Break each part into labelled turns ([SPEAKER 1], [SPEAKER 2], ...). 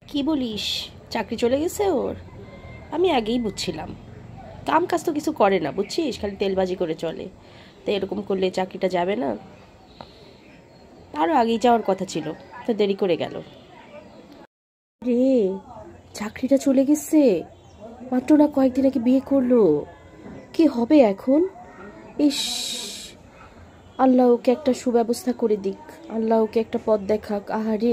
[SPEAKER 1] কি বলিস? চাকরি চলে গেছে ওর? আমি আগেই বুঝছিলাম। কাম কাজ তো কিছু করে না, বুঝছিস, খালি তেলবাজি করে চলে। তো এরকম করলে চাকরিটা যাবে না? আরও আগেই যাওয়ার কথা ছিল, তো দেরি করে গেল। রে, চাকরিটা চলে গেছে? মাত্র না কয়েকদিন আগে বিয়ে করলো। কি হবে এখন? ইস, আল্লাহ ওকে একটা সুব্যবস্থা করে দিক, আল্লাহ ওকে একটা পথ দেখাক। আহারে,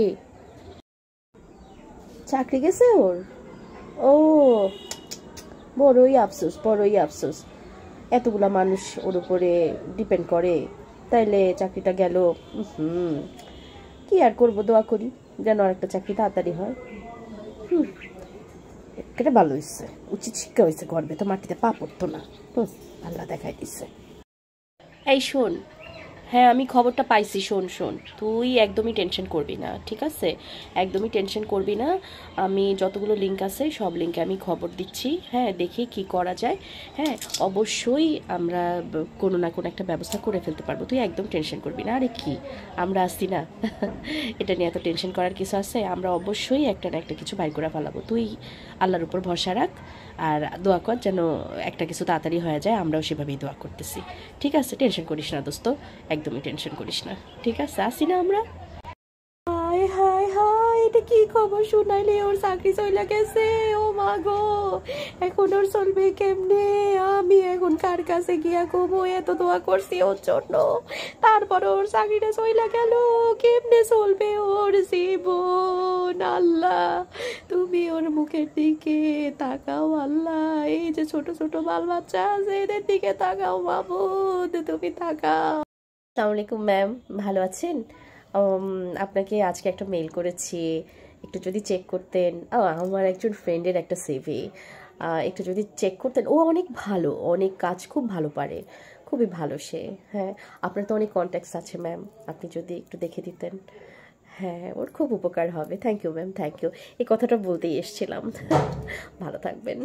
[SPEAKER 1] চাকরি গেছে ওর? ও, বড়ই আফসোস, বড়ই আফসোস। এতগুলা মানুষ ওর উপরে ডিপেন্ড করে, তাইলে চাকরিটা গেল। হুম, কি আর করবো, দোয়া করি যেন আর একটা চাকরি তাড়াতাড়ি হয়। হুম, এটা ভালো হয়েছে, উচিত শিক্ষা হয়েছে, গর্বে তো মাটিতে পা পড়তো না। আল্লাহ দেখাই দিচ্ছে। এই শোন, হ্যাঁ আমি খবরটা পাইছি। শোন শোন, তুই একদমই টেনশন করবি না, ঠিক আছে? একদমই টেনশন করবি না। আমি যতগুলো লিঙ্ক আছে সব লিঙ্কে আমি খবর দিচ্ছি, হ্যাঁ, দেখি কি করা যায়। হ্যাঁ, অবশ্যই আমরা কোনো না কোনো একটা ব্যবস্থা করে ফেলতে পারবো, তুই একদম টেনশন করবি না। আরে কি, আমরা আসছি না? এটা নিয়ে এত টেনশন করার কিছু আছে? আমরা অবশ্যই একটা না একটা কিছু বাইর করে ফেলাবো। তুই আল্লাহর উপর ভরসা রাখ, আর দোয়া কর যেন একটা কিছু তাড়াতাড়ি হয়ে যায়। আমরাও সেভাবেই দোয়া করতেছি, ঠিক আছে? টেনশন করিস না দোস্ত, একদমই টেনশন করিস না, ঠিক আছে? আসি না আমরা? হায় হায় হায়, এটা কি খবর শুনাইলে? ওর চাকরি চলে গেছে? ও মা গো, এখন ওর চলবে কেমনে? আমি এখন কার কাছে গিয়া কবো? এত দোয়া করছি ওর জন্য, তারপর ওর চাকরিটা চলে গেল। কেমনে চলবে ওর জীবন? আল্লাহ, তুমি ওর মুখের দিকে তাকাও। আল্লাহ, এই যে ছোট ছোট বাল বাচ্চা আছে এদের দিকে তাকাও মাবুদ, তুমি তাকাও। আসসালামু আলাইকুম ম্যাম, ভালো আছেন? আপনাকে আজকে একটা মেল করেছি, একটু যদি চেক করতেন। আমার একজন ফ্রেন্ডের একটা সিভি, একটু যদি চেক করতেন। ও অনেক ভালো, অনেক কাজ খুব ভালো পারে, খুবই ভালো সে। হ্যাঁ, আপনার তো অনেক কন্ট্যাক্টস আছে ম্যাম, আপনি যদি একটু দেখে দিতেন। হ্যাঁ, ওর খুব উপকার হবে। Thank you ma'am, thank you. এই কথাটা বলতেই এসেছিলাম। ভালো থাকবেন।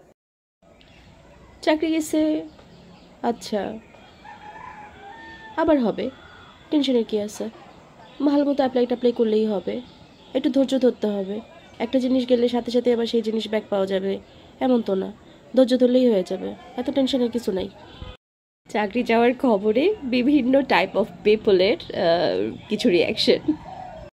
[SPEAKER 1] চাকরি গেছে? আচ্ছা, আবার হবে, টেনশনের কি আছে? ভালো মতো অ্যাপ্লাই করলেই হবে। একটু ধৈর্য ধরতে হবে। একটা জিনিস গেলে সাথে সাথে আবার সেই জিনিস ব্যাক পাওয়া যাবে এমন তো না, ধৈর্য ধরলেই হয়ে যাবে, এত টেনশনের কিছু নাই। চাকরি যাওয়ার খবরে বিভিন্ন টাইপ অফ পিপলের কিছু রিয়াকশন।